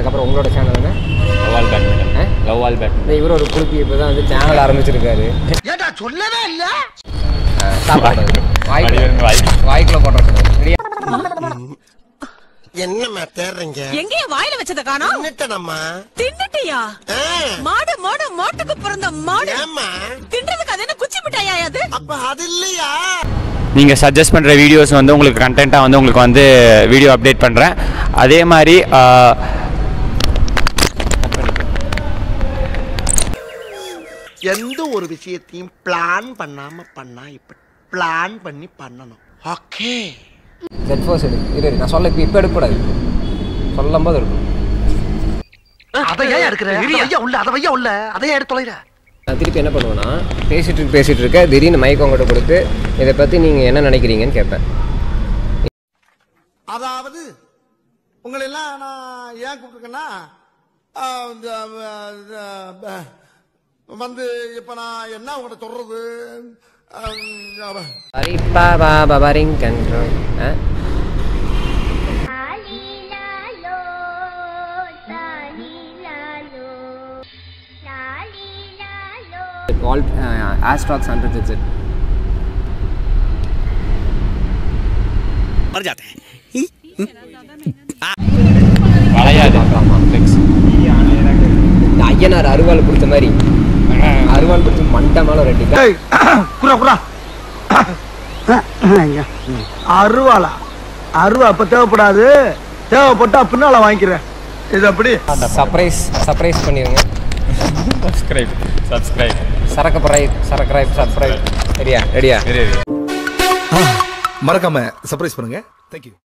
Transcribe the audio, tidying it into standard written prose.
அதுக்கப்புறம் உங்களோட சேனல் என்ன? Love badminton. Love badminton. இவர் ஒரு குழுப்பி இப்போ தான் வந்து சேனல் ஆரம்பிச்சிருக்காரு. ஏடா சொல்லவே இல்லை. சாப்பாடு வாய்க்குள்ள போடுறது. என்னம்மா தேடுறீங்க? எங்கேயும் வாயில வச்சத காணோம். தின்னுட்டேனம்மா. தின்னுட்டியா? மாடு மாடு மாட்டுக்கு பிறந்த மாடு. ஏம்மா தின்றதுக்கு அது என்ன குச்சி மிட்டாயா அது? அப்ப அது இல்லையா? நீங்கள் சஜஸ்ட் பண்ணுற வீடியோஸ் வந்து உங்களுக்கு கண்டென்ட்டாக வந்து உங்களுக்கு வந்து வீடியோ அப்டேட் பண்ணுறேன். அதே மாதிரி எந்த ஒரு விஷயத்தையும் பிளான் பண்ணாம பண்ணா இப்ப பிளான் பண்ணி பண்ணணும். ஓகே. Z4 இரு நான் சொல்ல இப்போ எடுக்கக்கூடாது. சொல்லும் போது இருக்கும். அதை ஏன் எடுக்கிற? ஐயா உள்ள அதை வையா உள்ள அதை ஏன் எடுத்து தொலைற? நான் திருப்பி என்ன பண்ணுவேன்னா பேசிட்டு இருக்க திடீர்னு மைக் உங்கள்கிட்ட கொடுத்து இதை பற்றி நீங்கள் என்ன நினைக்கிறீங்கன்னு கேட்பேன். அதாவது உங்களை எல்லாம் நான் ஏன் கூப்பிட்டுருக்கேன்னா வந்து இப்ப நான் என்ன உங்கள்கிட்ட சொல்றது? All Astrox 100Z. मर जाते हैं. ஐயனார் அருவாள் பிடிச்ச மாதிரி அருவாள் பிடிச்சி மண்டமான ரெட்டி அருவாளா? அருவா அப்ப தேவைப்படாது, தேவைப்பட்டா பின்னால வாங்கிக்கிறேன். இது அப்படி சர்ப்ரைஸ் பண்ணிடுங்க. சப்ஸ்கிரைப் ரெடியா மறக்காம சர்ப்ரைஸ் பண்ணுங்க. தேங்க்யூ.